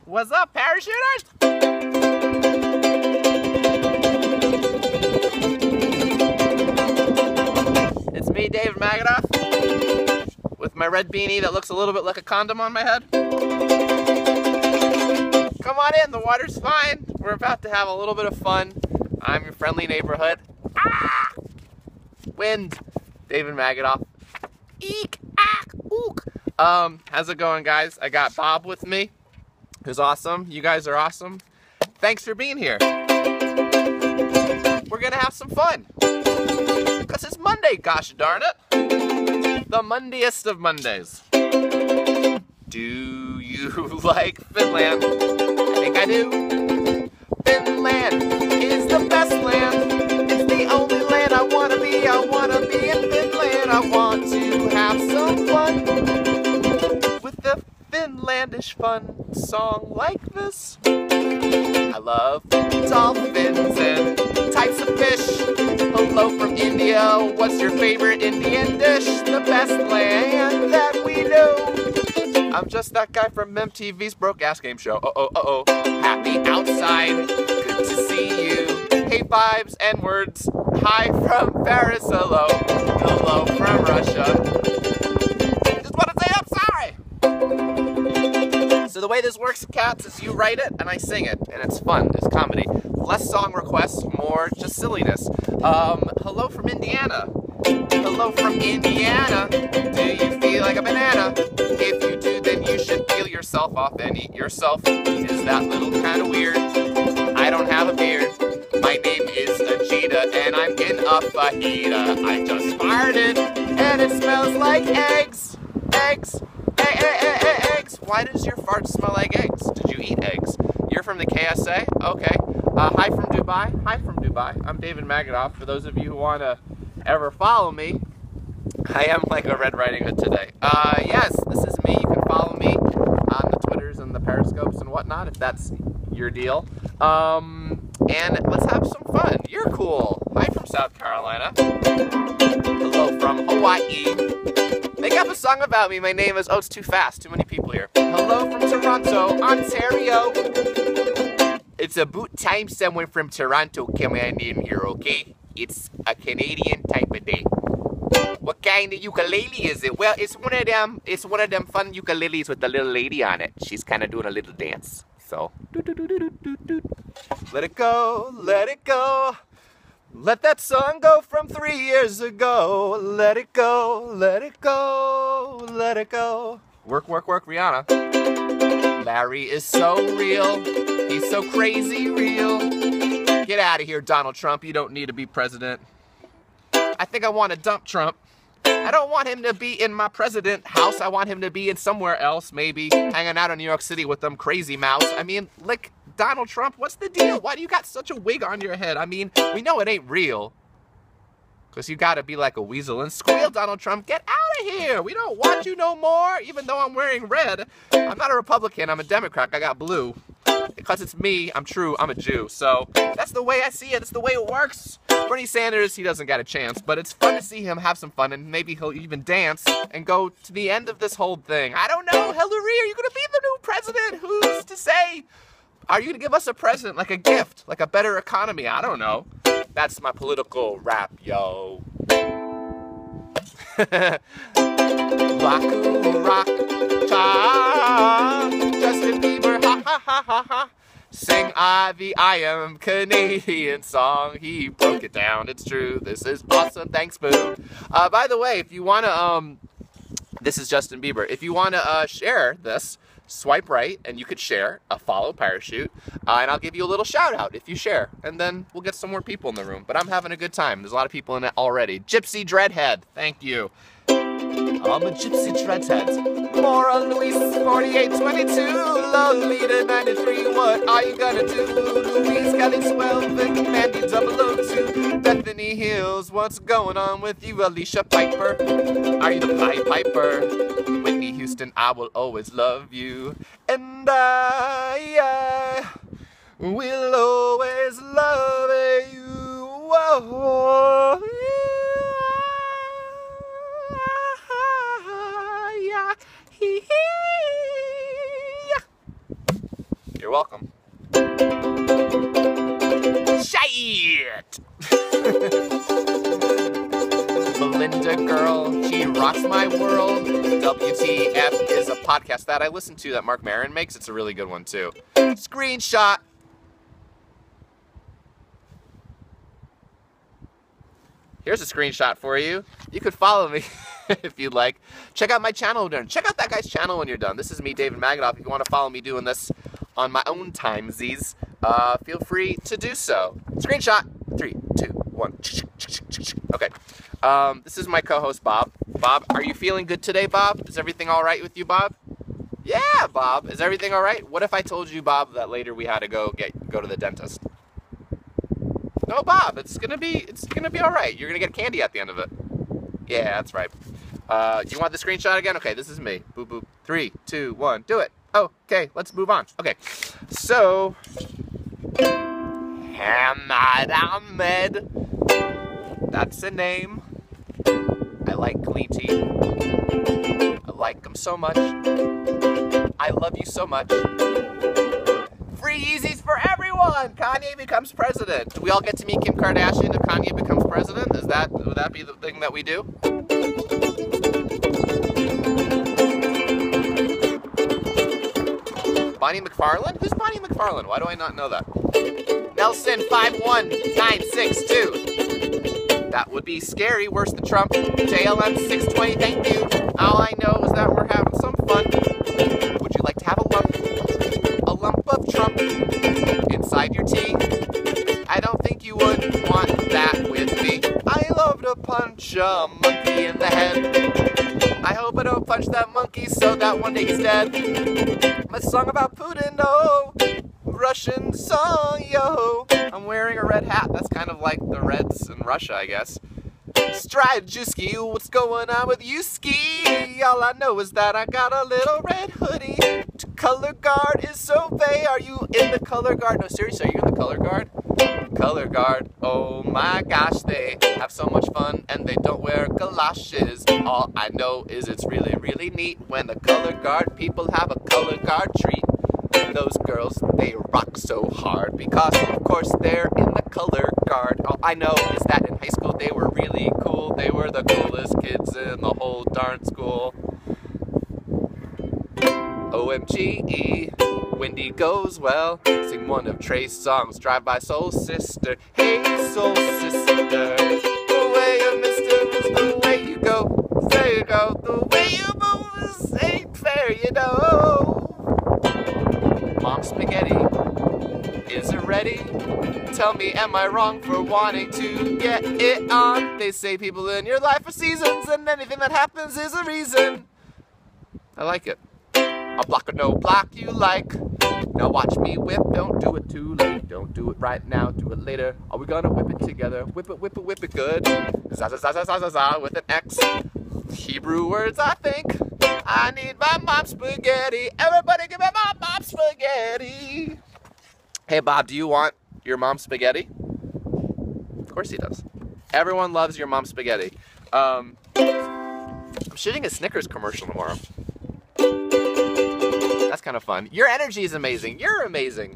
What's up, parachuters? It's me, David Magadoff, with my red beanie that looks a little bit like a condom on my head. Come on in, the water's fine. We're about to have a little bit of fun. I'm your friendly neighborhood. Ah! Wind. David Magadoff. Eek, ack, ook. How's it going, guys? I got Bob with me, who's awesome. You guys are awesome. Thanks for being here. We're gonna have some fun. Because it's Monday, gosh darn it. The Mondayest of Mondays. Do you like Finland? I think I do. Finland is the best land. It's the only land I wanna be. I wanna be in Finland. I want to have some fun with the Finlandish fun song like this. I love dolphins and types of fish. Hello from India. What's your favorite Indian dish? The best land that we know. I'm just that guy from MTV's Broke Ass Game Show. Uh-oh. Happy outside. Good to see you. Hey vibes and words. Hi from Paris. Hello. Hello from Russia. Just want to say I'm sorry. So the way this works, cats, is you write it and I sing it. And it's fun. It's comedy. Less song requests, more just silliness. Hello from Indiana. Hello from Indiana. Do you feel like a banana? If you do, then you should peel yourself off and eat yourself. Is that little kind of weird? I don't have a beard. My name is Ajita and I'm in a fajita. I just farted and it smells like eggs. Eggs. Eggs. Why does your fart smell like eggs? Did you eat eggs? You're from the KSA? Okay. Hi from Dubai. Hi from Dubai. I'm David Magadoff. For those of you who want to ever follow me, I am like a Red Riding Hood today. Yes, this is me. You can follow me on the Twitters and the Periscopes and whatnot if that's your deal. And let's have some fun. You're cool. Hi from South Carolina. Hello from Hawaii. Make up a song about me. My name is, oh, it's too fast. Too many people here. Hello from Toronto, Ontario. It's about time someone from Toronto came in here, okay? It's a Canadian type of day. What kind of ukulele is it? Well, it's one of them fun ukuleles with the little lady on it. She's kind of doing a little dance. So, let it go, let it go. Let that song go from 3 years ago. Let it go, let it go, let it go. Work, work, work, Rihanna. Larry is so real. He's so crazy real. Get out of here, Donald Trump. You don't need to be president. I think I want to dump Trump. I don't want him to be in my president house. I want him to be in somewhere else, maybe hanging out in New York City with them crazy mouse. I mean, like, Donald Trump, what's the deal? Why do you got such a wig on your head? I mean, we know it ain't real. Because you got to be like a weasel and squeal, Donald Trump. Get out of here. We don't want you no more, even though I'm wearing red. I'm not a Republican. I'm a Democrat. I got blue. Because it's me, I'm true, I'm a Jew. So that's the way I see it. It's the way it works. Bernie Sanders, he doesn't got a chance, but it's fun to see him have some fun, and maybe he'll even dance and go to the end of this whole thing. I don't know, Hillary, are you going to be the new president? Who's to say? Are you going to give us a present, like a gift, like a better economy? I don't know. That's my political rap, yo. Raku, rock, cha, Justin Bieber, ha ha ha ha ha. Sing the I Am Canadian song. He broke it down. It's true. This is awesome. Thanks, boo. By the way, if you want to, this is Justin Bieber. If you want to share this, swipe right, and you could share a follow parachute, and I'll give you a little shout out if you share, and then we'll get some more people in the room. But I'm having a good time. There's a lot of people in it already. Gypsy Dreadhead. Thank you. I'm a gypsy dreadhead. More on Luis 4822, Lolita 93. What are you gonna do? Louise Kelly 12, Mandy 002, Bethany Hills. What's going on with you, Alicia Piper? Are you the Pied Piper? Whitney Houston, I will always love you, and I will always love you. Whoa. You're welcome. Shit! Belinda girl, she rocks my world. WTF is a podcast that I listen to that Mark Maron makes. It's a really good one too. Screenshot. Here's a screenshot for you. You could follow me if you'd like. Check out my channel when you're done. Check out that guy's channel when you're done. This is me, David Magadoff. If you want to follow me doing this on my own timesies, feel free to do so. Screenshot. 3, 2, 1. Okay. This is my co-host, Bob. Bob, are you feeling good today, Bob? Is everything all right with you, Bob? Yeah, Bob. Is everything all right? What if I told you, Bob, that later we had to go to the dentist? No, Bob. It's gonna be all right. You're gonna get candy at the end of it. Yeah, that's right. You want the screenshot again? Okay, this is me. Boop boop. 3, 2, 1. Do it. Oh, okay. Let's move on. Okay. So, Hamad Ahmed. That's a name. I like Gleety. I like him so much. I love you so much. Free Yeezys for everyone! Kanye becomes president. Do we all get to meet Kim Kardashian if Kanye becomes president? Would that be the thing that we do? Bonnie McFarlane? Who's Bonnie McFarlane? Why do I not know that? Nelson 51962. That would be scary, worse than Trump. JLM 620, thank you. All I know is that we're having some fun. Would you like to have a lump of Trump inside your tea? I don't think you would want that with me. I love to punch a monkey in the head. I hope I don't punch that monkey so that one day he's dead. My song about Putin, no. Russian song, yo. I'm wearing a red hat. That's kind of like the Reds in Russia, I guess. Strajewski, what's going on with you, ski? All I know is that I got a little red hoodie. Color guard is so vague. Are you in the color guard? No, seriously, are you in the color guard? Color guard, oh my gosh, they have so much fun and they don't wear galoshes. All I know is it's really, really neat when the color guard people have a color guard treat. Those girls, they rock so hard because, of course, they're in the color guard. All I know is that in high school they were really cool. They were the coolest kids in the whole darn school. OMG, Wendy goes well. Sing one of Trey's songs, Drive By Soul Sister. Hey, Soul Sister, the way you missed it is the way you go. There you go, the way you move ain't fair, you know. Mom Spaghetti, is it ready? Tell me, am I wrong for wanting to get it on? They say people in your life are seasons, and anything that happens is a reason. I like it. A block or no block you like. Now watch me whip, don't do it too late. Don't do it right now, do it later. Are we gonna whip it together? Whip it, whip it, whip it good. Za za za za za za za with an X. Hebrew words, I think. I need my mom's spaghetti. Everybody give me my mom's spaghetti. Hey Bob, do you want your mom's spaghetti? Of course he does. Everyone loves your mom's spaghetti. I'm shooting a Snickers commercial tomorrow. That's kind of fun. Your energy is amazing. You're amazing.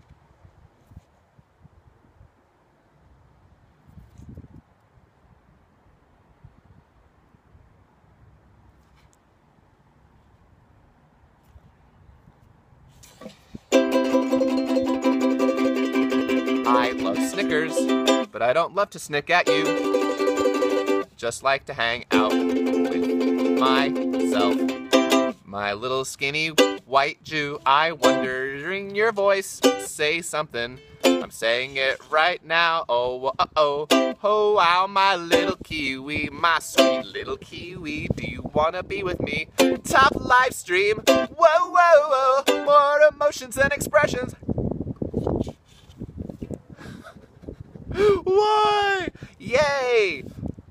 I love Snickers, but I don't love to snick at you. Just like to hang out with myself. My little skinny white Jew, I wonder, hearing your voice, say something. I'm saying it right now. Oh, oh, oh, wow, my little kiwi, my sweet little kiwi. Do you wanna be with me? Top live stream. Whoa, whoa, whoa, more emotions and expressions. Why? Yay!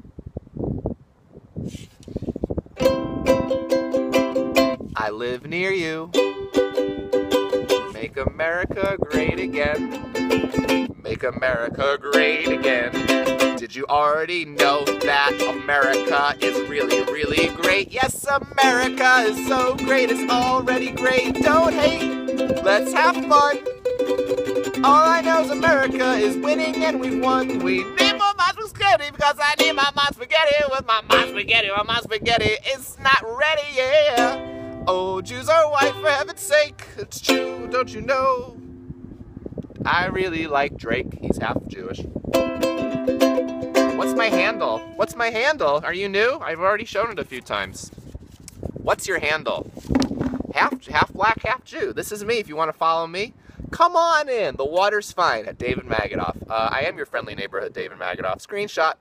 I live near you. Make America great again. Make America great again. Did you already know that America is really, really great? Yes, America is so great, it's already great. Don't hate, let's have fun. All I know is America is winning and we've won. We need more mom's spaghetti because I need my mom's spaghetti with my mom's spaghetti. My mom's spaghetti is not ready, yeah. Oh, Jews are white for heaven's sake. It's true, don't you know? I really like Drake. He's half Jewish. What's my handle? What's my handle? Are you new? I've already shown it a few times. What's your handle? Half black, half Jew. This is me if you want to follow me. Come on in. The water's fine at David Magadoff. I am your friendly neighborhood, David Magadoff. Screenshot.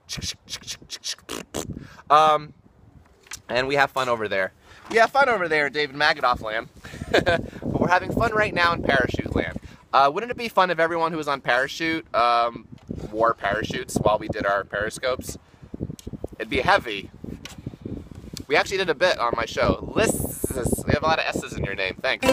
And we have fun over there. We have fun over there at David Magadoff land. But we're having fun right now in Parachute land. Wouldn't it be fun if everyone who was on Parachute wore parachutes while we did our periscopes? It'd be heavy. We actually did a bit on my show. Lists. We have a lot of S's in your name. Thanks.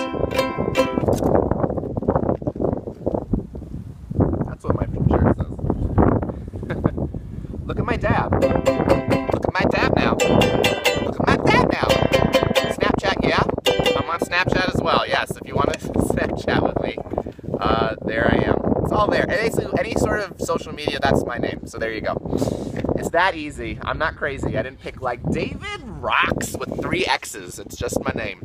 That's what my shirt says. Look at my dab. Look at my dab now. Look at my dab now. Snapchat, yeah? I'm on Snapchat as well. Yes, if you want to Snapchat with me. There I am. It's all there. Basically, any sort of social media, that's my name. So there you go. It's that easy. I'm not crazy. I didn't pick like David Rocks with 3 X's. It's just my name.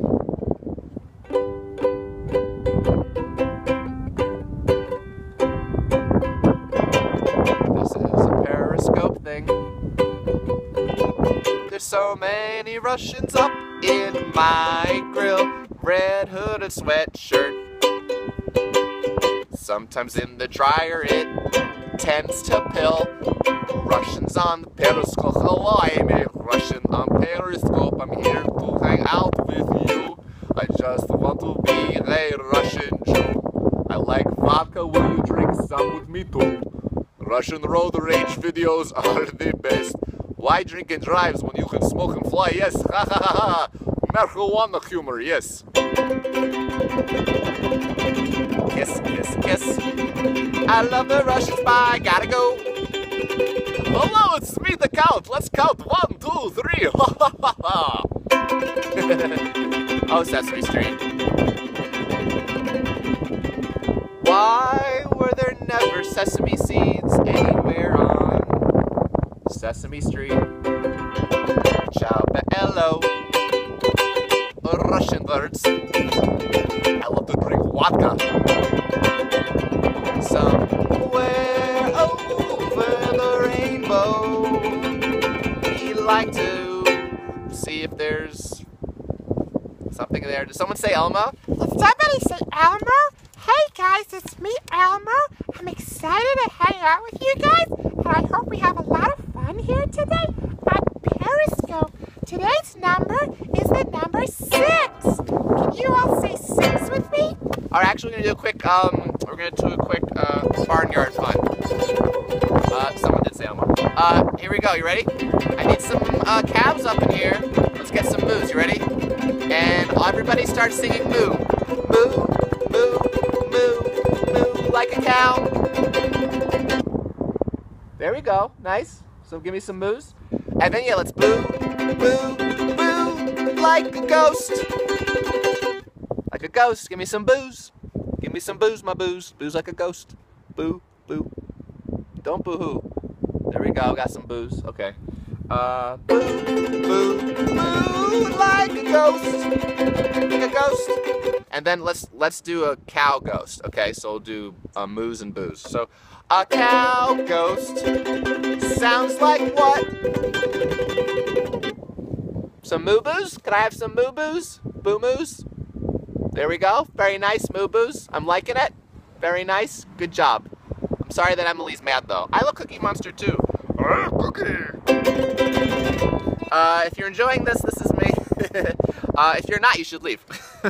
This is a periscope thing. There's so many Russians up in my grill. Red hooded sweatshirt. Sometimes in the dryer it tends to pill. Russians on the periscope. Hello, I'm a Russian on periscope. I'm here to hang out with you. I just want to be a Russian Jew. I like vodka. Will you drink some with me too? Russian road rage videos are the best. Why drink and drives when you can smoke and fly? Yes, ha ha ha ha. Marijuana humor, yes. Kiss, kiss, kiss. I love the Russians, but I gotta go. Hello, it's me, the Count. Let's count 1, 2, 3. Ha ha ha ha. Oh, Sesame Street. Why were there never sesame seeds anywhere on Sesame Street? Ciao, bello. Russian birds. I love to drink vodka. Somewhere over the rainbow, we like to see if there's something there. Did someone say Elmo? Did somebody say Elmo? Hey guys, it's me, Elmo. I'm excited to hang out with you guys, and I hope we have a lot of fun here today on Periscope. Today's number is the number 6. Can you all say 6 with me? All right, actually, we're gonna do a quick barnyard fun. Someone did say Elmo. Here we go. You ready? I need some calves up in here. Let's get some moos. You ready? And everybody start singing moo, moo, moo, moo, moo, like a cow. There we go. Nice. So give me some moos. And then, yeah, let's boo, boo, boo, like a ghost. Like a ghost. Give me some booze. Give me some booze, my booze. Booze like a ghost. Boo, boo. Don't boo-hoo. There we go. Got some booze. Okay. Boo, boo, boo, like a ghost. Like a ghost. And then let's do a cow ghost. Okay, so we'll do moos and booze. So a cow ghost sounds like what? Some moo boos? Can I have some moo boos? Boo moos? There we go. Very nice, moo boos. I'm liking it. Very nice. Good job. I'm sorry that Emily's mad though. I love Cookie Monster too. Cookie. If you're enjoying this, this is me. If you're not, you should leave.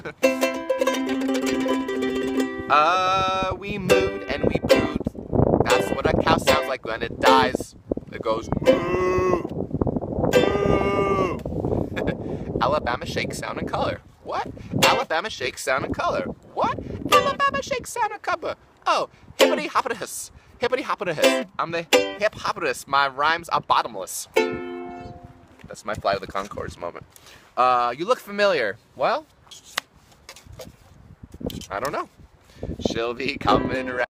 We mooed and we booed. That's what a cow sounds like when it dies. It goes moo, moo. Alabama shake, sound, and color. What? Alabama shake, sound, and color. What? Alabama shake, sound, and color. Oh, hippity hoppity hiss. Hippity hoppity hiss. I'm the hip hopperist. My rhymes are bottomless. That's my Flight of the Conchords moment. You look familiar. Well, I don't know. She'll be coming around.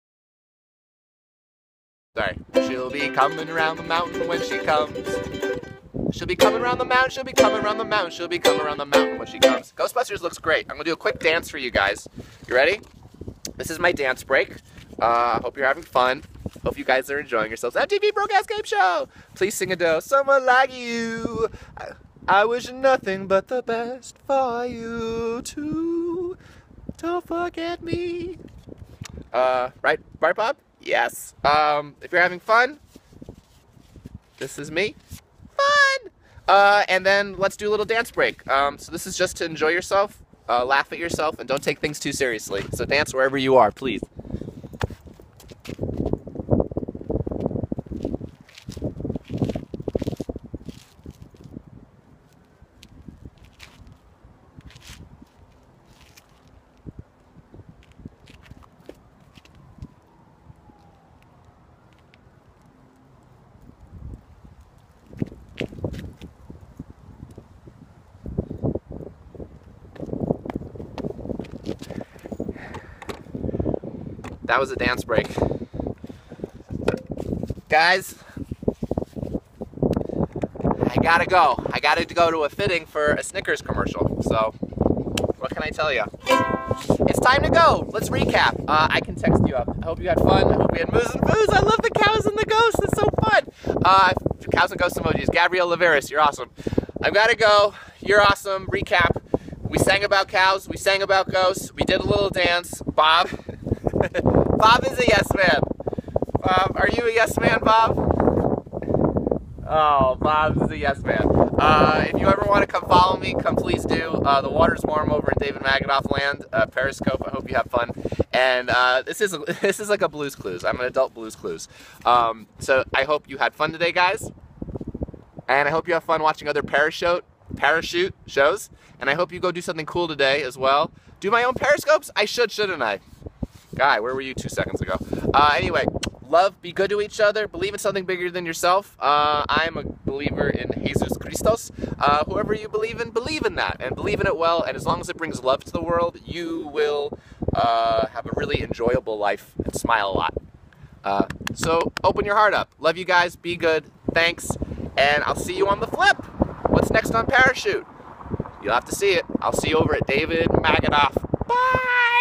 Sorry. She'll be coming around the mountain when she comes. She'll be coming around the mountain. She'll be coming around the mountain. She'll be coming around the mountain when she comes. Ghostbusters looks great. I'm gonna do a quick dance for you guys. You ready? This is my dance break. Hope you're having fun. Hope you guys are enjoying yourselves. MTV Broadcast Game Show. Please sing a do. Someone like you. I wish nothing but the best for you too. Don't forget me. Right, Bob? Yes. If you're having fun, this is me. Fun! And then let's do a little dance break. So this is just to enjoy yourself, laugh at yourself, and don't take things too seriously. So dance wherever you are, please. That was a dance break. Guys, I gotta go. I gotta go to a fitting for a Snickers commercial. So, what can I tell you? It's time to go. Let's recap. I can text you up. I hope you had fun. I hope you had moos and boos. I love the cows and the ghosts. It's so fun. Cows and ghost emojis. Gabrielle Laveris, you're awesome. I've gotta go. You're awesome. Recap. We sang about cows. We sang about ghosts. We did a little dance. Bob. Bob is a yes man. Bob, are you a yes man, Bob? Oh, Bob is a yes man. If you ever want to come follow me, come please do. The water's warm over in David Maganoff land, Periscope. I hope you have fun. And this is like a Blue's Clues. I'm an adult Blue's Clues. So I hope you had fun today, guys. And I hope you have fun watching other parachute shows. And I hope you go do something cool today as well. Do my own Periscopes? I should, shouldn't I? Guy, where were you 2 seconds ago? Anyway, love, be good to each other, believe in something bigger than yourself. I'm a believer in Jesus Christos. Whoever you believe in that, and believe in it well, and as long as it brings love to the world, you will have a really enjoyable life and smile a lot. So open your heart up. Love you guys, be good, thanks, and I'll see you on the flip. What's next on Parachute? You'll have to see it. I'll see you over at David Maganoff. Bye!